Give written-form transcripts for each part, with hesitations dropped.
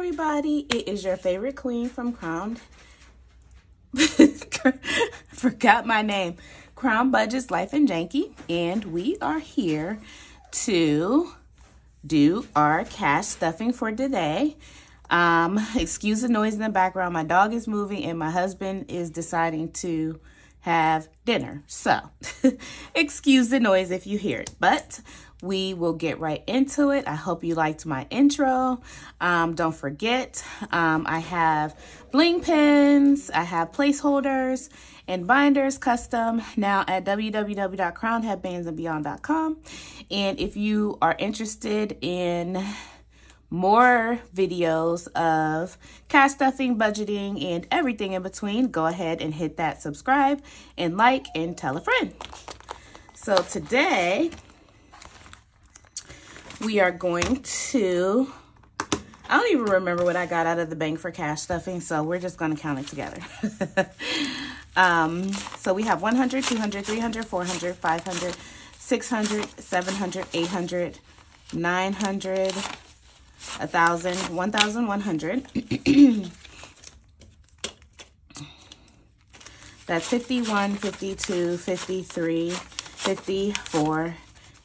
everybody, it is your favorite queen from Crown. Forgot my name. Crown Budgets Life and Janky, and we are here to do our cash stuffing for today. Excuse the noise in the background. My dog is moving and my husband is deciding to have dinner. So excuse the noise if you hear it, but we will get right into it. I hope you liked my intro. Don't forget, I have bling pins, I have placeholders and binders custom now at www.crownheadbandsandbeyond.com. And if you are interested in more videos of cash stuffing, budgeting, and everything in between, go ahead and hit that subscribe and like and tell a friend. So today we are going to, I don't even remember what I got out of the bank for cash stuffing, so we're just going to count it together. So we have 100, 200, 300, 400, 500, 600, 700, 800, 900, 1,000, 1,100. That's 51, 52, 53, 54,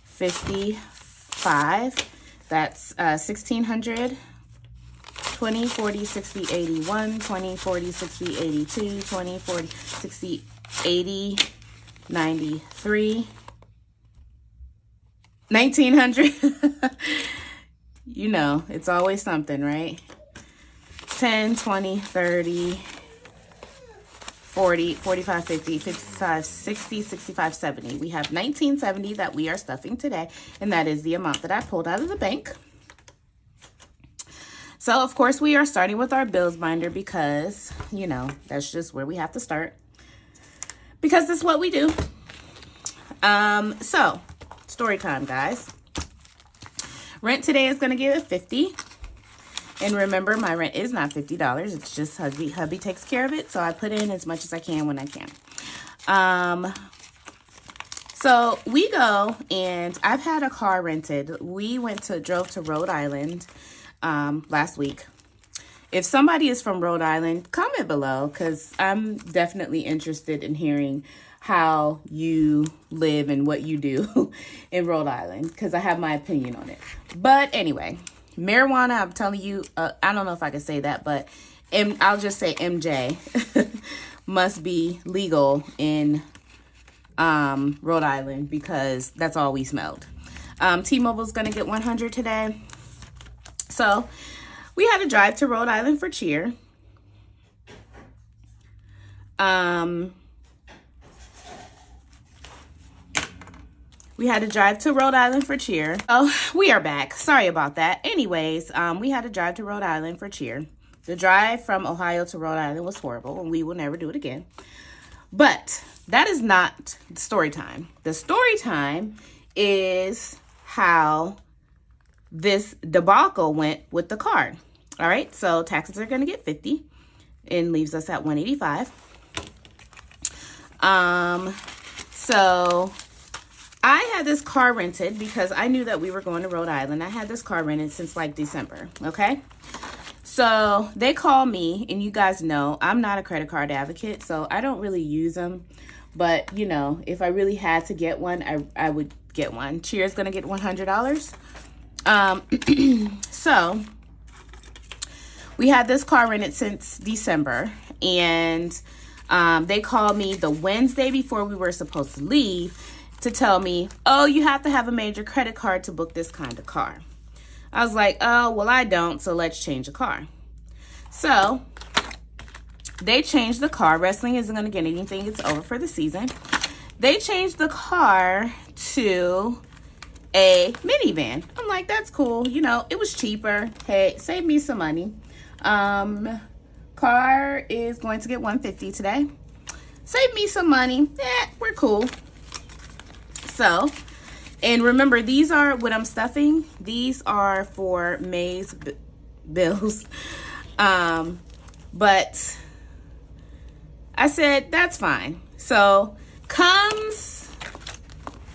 55. That's 1,600. 20, 40, 60, 81, 20, 40, 60, 82, 20, 40, 60, 80, 93, 1,900. You know, it's always something, right? 10, 20, 30, 40, 45, 50, 55, 60, 65, 70. We have 1,970 that we are stuffing today, and that is the amount that I pulled out of the bank. So, of course, we are starting with our bills binder because, you know, that's just where we have to start. Because that's what we do. So, story time, guys. Rent today is going to give it $50. And remember, my rent is not $50. It's just hubby takes care of it. So, I put in as much as I can when I can. So, we go and I've had a car rented. We drove to Rhode Island last week. If somebody is from Rhode Island, comment below because I'm definitely interested in hearing how you live and what you do in Rhode Island because I have my opinion on it. But anyway, marijuana, I'm telling you, I don't know if I can say that, but I'll just say MJ must be legal in Rhode Island because that's all we smelled. T-Mobile's going to get 100 today. So, we had to drive to Rhode Island for cheer. We had to drive to Rhode Island for cheer. Oh, we are back. Sorry about that. Anyways, we had to drive to Rhode Island for cheer. The drive from Ohio to Rhode Island was horrible, and we will never do it again. But that is not the story time. The story time is how this debacle went with the card. All right, so taxes are going to get 50 and leaves us at 185. So I had this car rented because I knew that we were going to Rhode Island. I had this car rented since like December, okay? So they call me, and you guys know I'm not a credit card advocate, so I don't really use them. But, you know, if I really had to get one, I would get one. Cheer's going to get $100. So we had this car rented since December, and they called me the Wednesday before we were supposed to leave to tell me, oh, you have to have a major credit card to book this kind of car. I was like, oh, well, I don't, so let's change the car. So they changed the car. Wrestling isn't going to get anything. It's over for the season. They changed the car to a minivan. I'm like, that's cool. You know, it was cheaper. Hey, save me some money. Car is going to get 150 today. Save me some money. We're cool. So, and remember, these are what I'm stuffing. These are for May's bills. But I said, that's fine. So, comes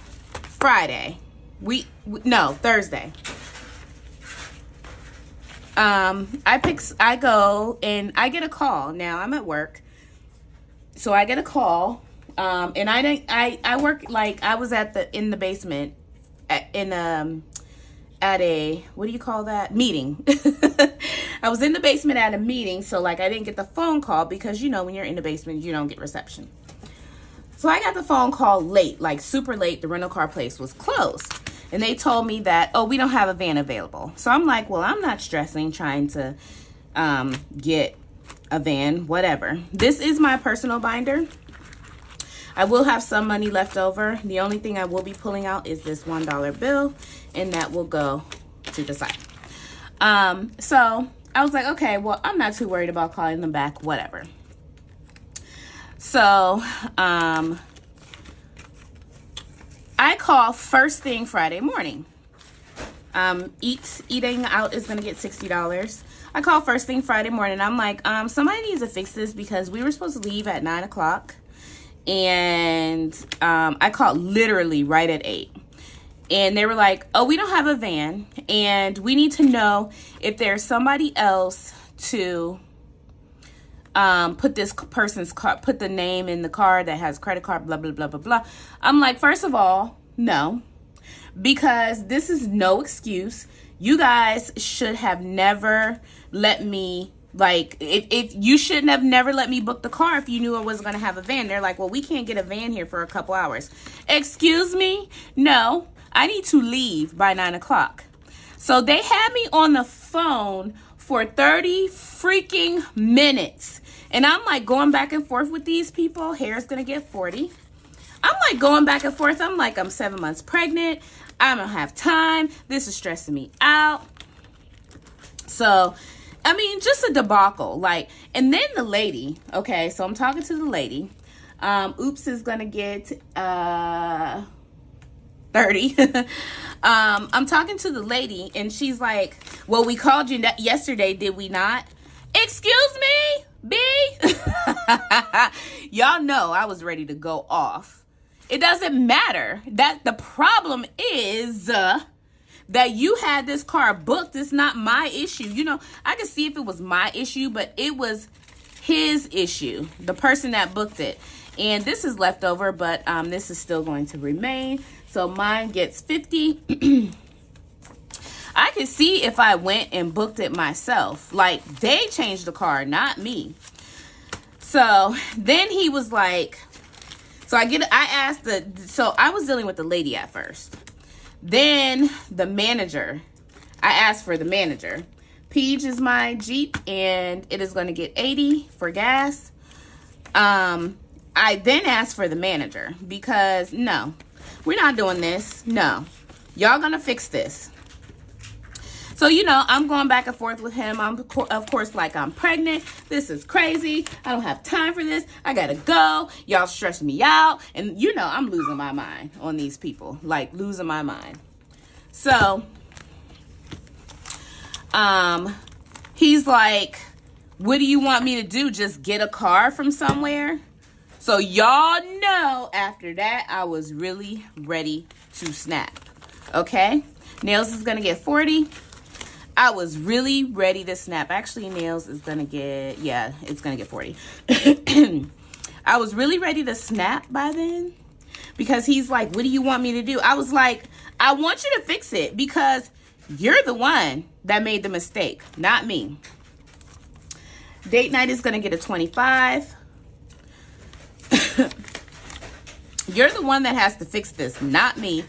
Friday. No, Thursday. I go and I get a call. Now I'm at work. So I get a call. And I work, like, I was in the basement at a, what do you call that? Meeting. I was in the basement at a meeting. So, like, I didn't get the phone call because, you know, when you're in the basement, you don't get reception. So I got the phone call late, like super late. The rental car place was closed. And they told me that, oh, we don't have a van available. So I'm like, well, I'm not stressing trying to get a van, whatever. This is my personal binder. I will have some money left over. The only thing I will be pulling out is this $1 bill, and that will go to the side. So I was like, okay, well, I'm not too worried about calling them back, whatever. So I call first thing Friday morning. Eating out is going to get $60. I call first thing Friday morning. I'm like, somebody needs to fix this because we were supposed to leave at 9 o'clock. And I called literally right at 8. And they were like, oh, we don't have a van. And we need to know if there's somebody else to put this person's car, put the name in the car that has credit card, blah, blah, blah, blah, blah. I'm like, first of all, no. Because this is no excuse. You guys should have never let me... Like, if you shouldn't have never let me book the car if you knew I wasn't going to have a van. They're like, well, we can't get a van here for a couple hours. Excuse me? No, I need to leave by 9 o'clock. So they had me on the phone for 30 freaking minutes. And I'm like going back and forth with these people. Hair's going to get 40. I'm like going back and forth. I'm like, I'm 7 months pregnant. I don't have time. This is stressing me out. So... I mean, just a debacle. Like, and then the lady, okay, so I'm talking to the lady. Oops is going to get 30. I'm talking to the lady, and she's like, well, we called you yesterday, did we not? Excuse me, B? Y'all know I was ready to go off. It doesn't matter. That the problem is... that you had this car booked. It's not my issue. You know, I could see if it was my issue, but it was his issue, the person that booked it. And this is leftover, but this is still going to remain. So mine gets 50. I could see if I went and booked it myself. Like, they changed the car, not me. So then he was like, so I was dealing with the lady at first. Then the manager, I asked for the manager. Peach is my Jeep, and it is going to get 80 for gas. I then asked for the manager because, no, we're not doing this. No, y'all going to fix this. So, you know, I'm going back and forth with him. I'm, of course, like, I'm pregnant. This is crazy. I don't have time for this. I got to go. Y'all stress me out. And, you know, I'm losing my mind on these people. Like, losing my mind. So, he's like, what do you want me to do? Just get a car from somewhere? So, y'all know after that, I was really ready to snap. Okay? Nails is going to get 40. I was really ready to snap. Actually, Nails is going to get, yeah, it's going to get 40. I was really ready to snap by then because he's like, what do you want me to do? I was like, I want you to fix it because you're the one that made the mistake, not me. Date night is going to get a 25. You're the one that has to fix this, not me.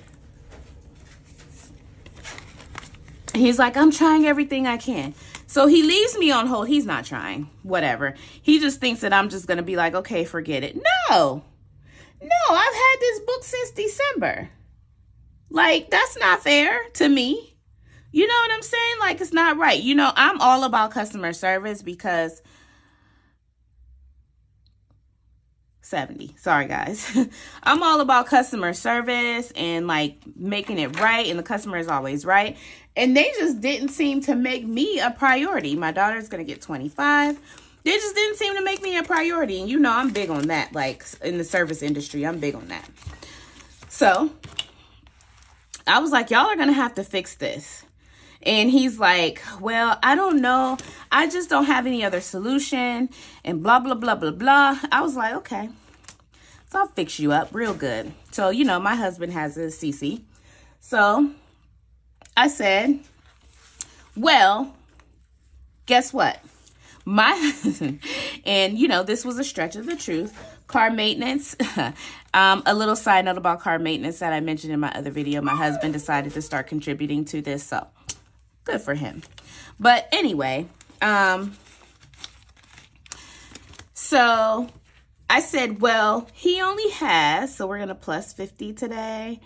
He's like, I'm trying everything I can. So he leaves me on hold. He's not trying. Whatever. He just thinks that I'm just going to be like, okay, forget it. No. No, I've had this book since December. Like, that's not fair to me. You know what I'm saying? Like, it's not right. You know, I'm all about customer service because... 70. Sorry, guys. I'm all about customer service and like making it right. And the customer is always right. And they just didn't seem to make me a priority. My daughter's going to get 25. They just didn't seem to make me a priority. And you know, I'm big on that. Like in the service industry, I'm big on that. So I was like, y'all are going to have to fix this. And he's like, well, I don't know. I just don't have any other solution and blah, blah, blah, blah, blah. I was like, okay. So I'll fix you up real good. So, you know, my husband has a CC. So I said, well, guess what? My husband, and you know, this was a stretch of the truth. Car maintenance, a little side note about car maintenance that I mentioned in my other video. My husband decided to start contributing to this, so good for him. But anyway, so I said, well, he only has, so we're going to plus 50 today.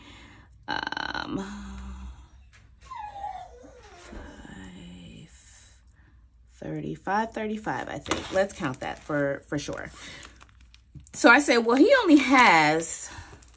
35, I think. Let's count that for sure. So I said, well, he only has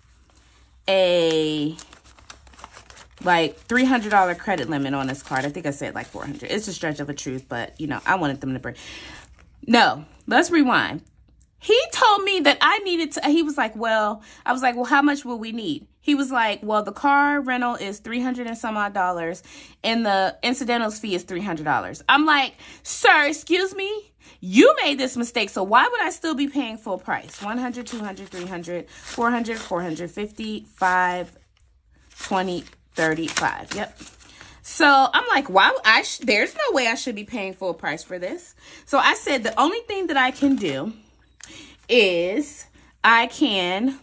a like $300 credit limit on his card. I think I said like 400. It's a stretch of a truth, but you know, I wanted them to bring. No, let's rewind. He told me that I needed to, he was like, well, I was like, well, how much will we need? He was like, well, the car rental is $300 and some odd dollars and the incidentals fee is $300. I'm like, sir, excuse me, you made this mistake. So why would I still be paying full price? 100, 200, 300, 400, 450, 5, 20, 35. Yep. So I'm like, why? There's no way I should be paying full price for this. So I said, the only thing that I can do is I can,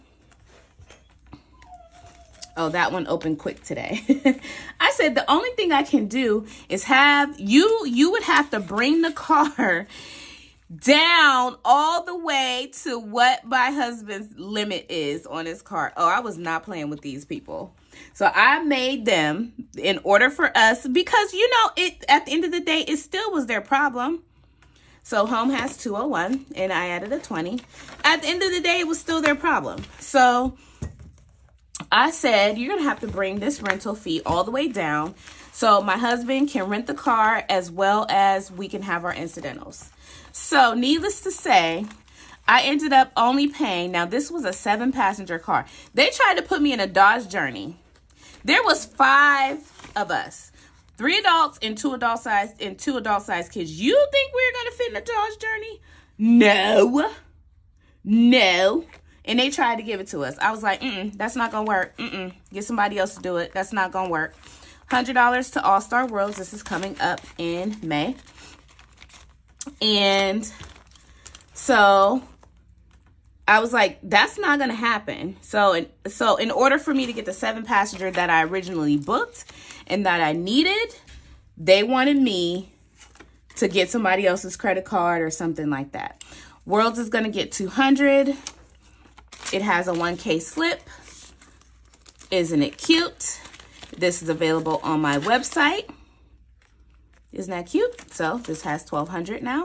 oh, that one opened quick today. I said the only thing I can do is have you would have to bring the car down all the way to what my husband's limit is on his car. Oh, I was not playing with these people. So I made them in order for us, because you know, it at the end of the day, it still was their problem. So home has 201 and I added a 20. At the end of the day, it was still their problem. So I said, you're going to have to bring this rental fee all the way down so my husband can rent the car as well as we can have our incidentals. So needless to say, I ended up only paying, now this was a 7-passenger car. They tried to put me in a Dodge Journey. There was 5 of us. 3 adults and 2 adult-sized kids. You think we're going to fit in a Dodge Journey? No. No. And they tried to give it to us. I was like, that's not going to work. Get somebody else to do it. That's not going to work. $100 to All-Star Worlds. This is coming up in May. And so I was like, that's not going to happen. So in order for me to get the 7-passenger that I originally booked and that I needed, they wanted me to get somebody else's credit card or something like that. Worlds is going to get $200. It has a 1K slip. Isn't it cute? This is available on my website. Isn't that cute? So this has $1,200 now.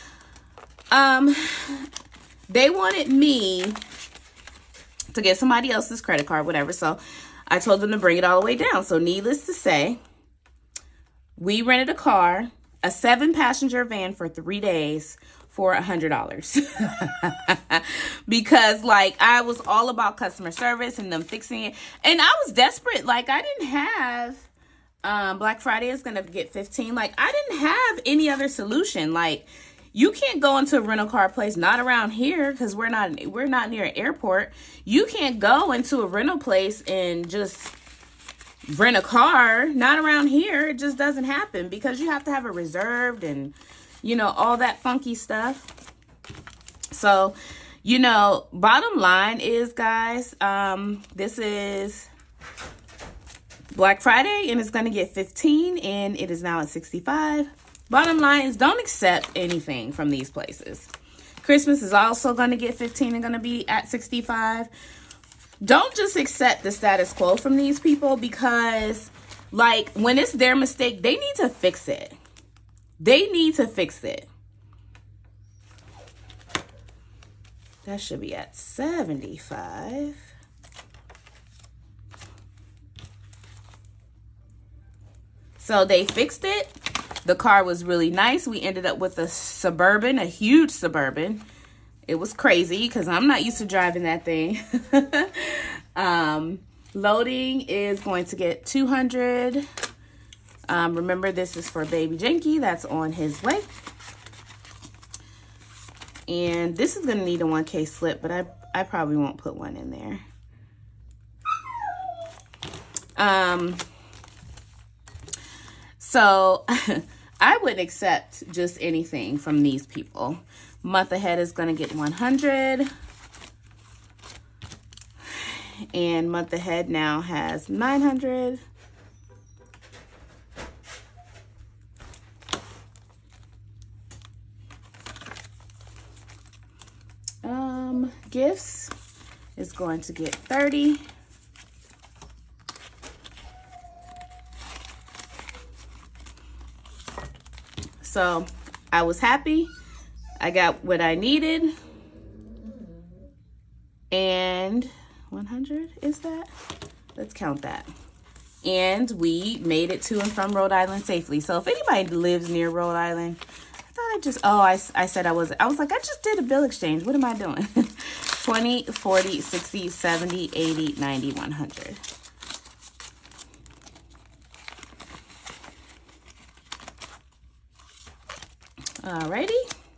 They wanted me to get somebody else's credit card, whatever. So I told them to bring it all the way down. So needless to say, we rented a car, a 7-passenger van for 3 days for $100. Because like I was all about customer service and them fixing it. And I was desperate. Like I didn't have, Black Friday is going to get 15. Like I didn't have any other solution. Like, you can't go into a rental car place, not around here, because we're not near an airport. You can't go into a rental place and just rent a car. Not around here. It just doesn't happen because you have to have it reserved and, you know, all that funky stuff. So, you know, bottom line is, guys, this is Black Friday and it's going to get 15 and it is now at 65. Bottom line is don't accept anything from these places. Christmas is also going to get 15 and going to be at 65. Don't just accept the status quo from these people because, like, when it's their mistake, they need to fix it. They need to fix it. That should be at 75. So they fixed it. The car was really nice. We ended up with a Suburban, a huge Suburban. It was crazy because I'm not used to driving that thing. Loading is going to get 200. Remember, this is for baby Janky that's on his way. And this is gonna need a 1K slip, but I probably won't put one in there. So I would accept just anything from these people. Month ahead is gonna get 100. And month ahead now has 900. Gifts is going to get 30. So I was happy. I got what I needed. And 100 is that? Let's count that. And we made it to and from Rhode Island safely. So if anybody lives near Rhode Island, I said I was like, I just did a bill exchange. What am I doing? 20, 40, 60, 70, 80, 90, 100. Alrighty.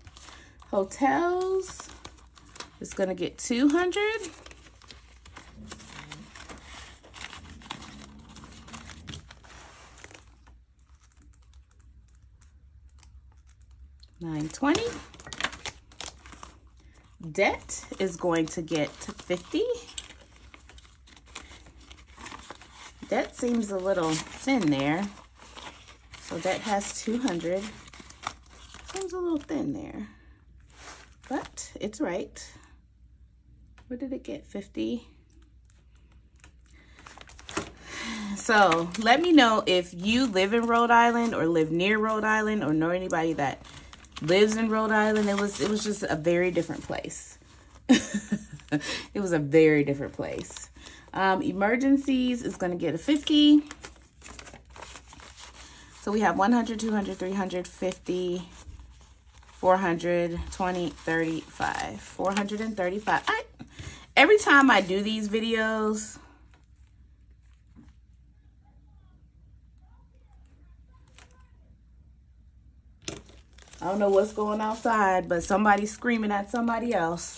Hotels is going to get 200. $9.20. Debt is going to get 50. Debt seems a little thin there. So debt has 200. Seems a little thin there. But it's right. What did it get? 50. So let me know if you live in Rhode Island or live near Rhode Island or know anybody that lives in Rhode Island. It was just a very different place. It was a very different place. Emergencies is going to get a 50. So we have 100, 200, 300, 50, 400, 20, 35, 435. Every time I do these videos, I don't know what's going outside, but somebody's screaming at somebody else.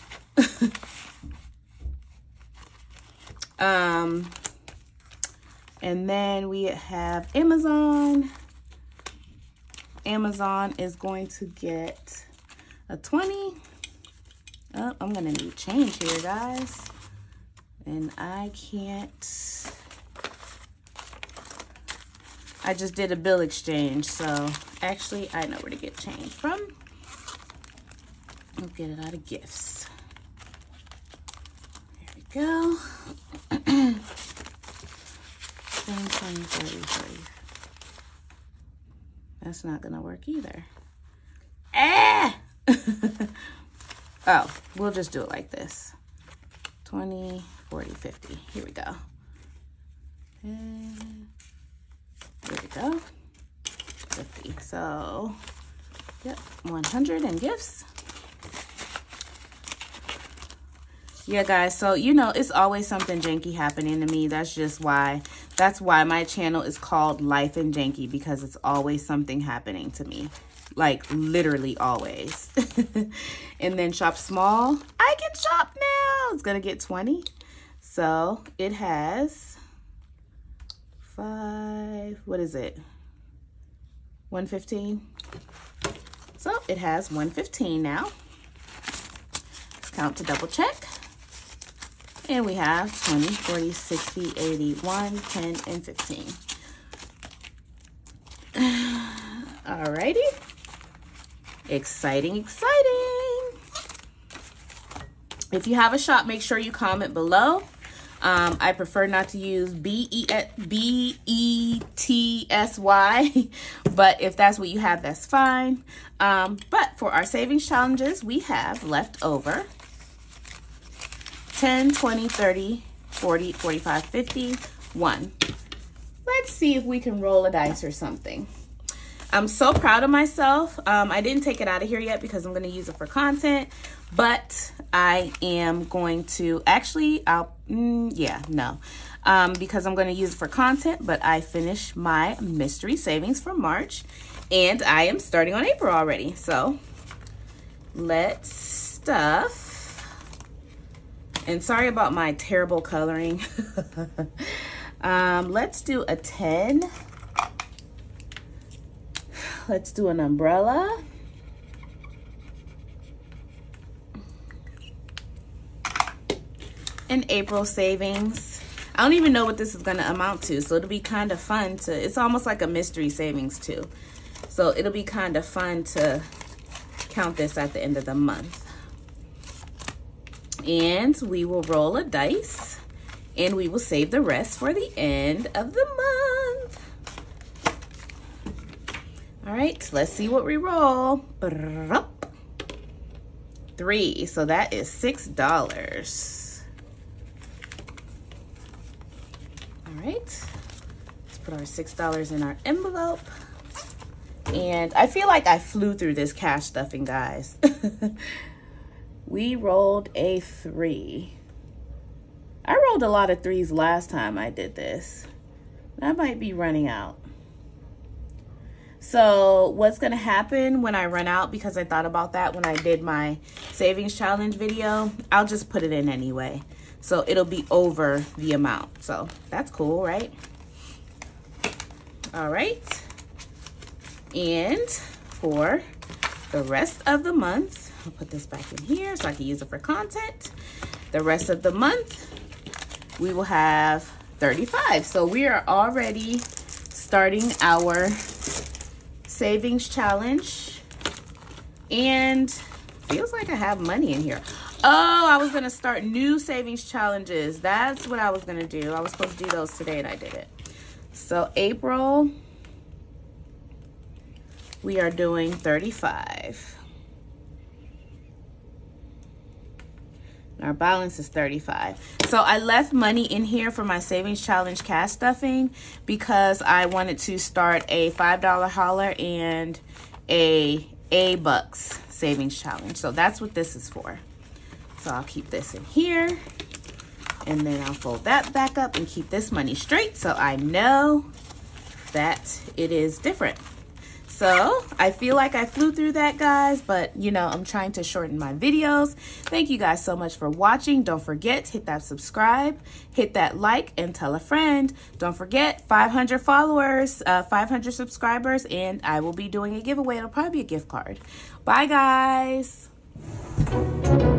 And then we have Amazon. Amazon is going to get a 20. Oh, I'm gonna need change here, guys. And I can't. I just did a bill exchange, so actually I know where to get change from. I'll get it out of gifts. There we go. 10, 20, 30, 30. That's not gonna work either. Ah! Oh, we'll just do it like this. 20, 40, 50. Here we go. And there we go. 50. So, yep, 100 in gifts. Yeah, guys, so, you know, it's always something janky happening to me. That's just why. That's why my channel is called Life in Janky, because it's always something happening to me. Like, literally always. And then shop small. I can shop now. It's going to get 20. So, it has 5, what is it? 115. So, it has 115 now. Let's count to double check. And we have 20, 40, 60, 80, 1, 10, and 15. Alrighty. Exciting, exciting. If you have a shop, make sure you comment below. I prefer not to use B-E-T-S-Y, but if that's what you have, that's fine. But for our savings challenges, we have left over 10, 20, 30, 40, 45, 50, 1. Let's see if we can roll a dice or something. I'm so proud of myself. I didn't take it out of here yet because I'm going to use it for content, but I am going to actually, because I'm going to use it for content, but I finished my mystery savings for March and I am starting on April already. So let's stuff. And sorry about my terrible coloring. Let's do a 10. Let's do an umbrella. An April savings. I don't even know what this is going to amount to, so it'll be kind of fun to, it's almost like a mystery savings too. So it'll be kind of fun to count this at the end of the month. And we will roll a dice and we will save the rest for the end of the month. All right, let's see what we roll. 3, so that is $6. All right, let's put our $6 in our envelope. And I feel like I flew through this cash stuffing, guys. We rolled a 3. I rolled a lot of 3s last time I did this. I might be running out. So what's going to happen when I run out, because I thought about that when I did my savings challenge video, I'll just put it in anyway. So it'll be over the amount. So that's cool, right? All right. And for the rest of the month, I'll put this back in here so I can use it for content. The rest of the month, we will have 35. So we are already starting our savings challenge. And feels like I have money in here. Oh, I was going to start new savings challenges. That's what I was going to do. I was supposed to do those today and I did it. So April, we are doing 35. Our balance is 35. So I left money in here for my savings challenge cash stuffing because I wanted to start a $5 hauler and a bucks savings challenge. So that's what this is for. So I'll keep this in here and then I'll fold that back up and keep this money straight so I know that it is different. So I feel like I flew through that, guys, but you know, I'm trying to shorten my videos. Thank you guys so much for watching. Don't forget, hit that subscribe, hit that like, and tell a friend. Don't forget, 500 followers, 500 subscribers, and I will be doing a giveaway. It'll probably be a gift card. Bye, guys.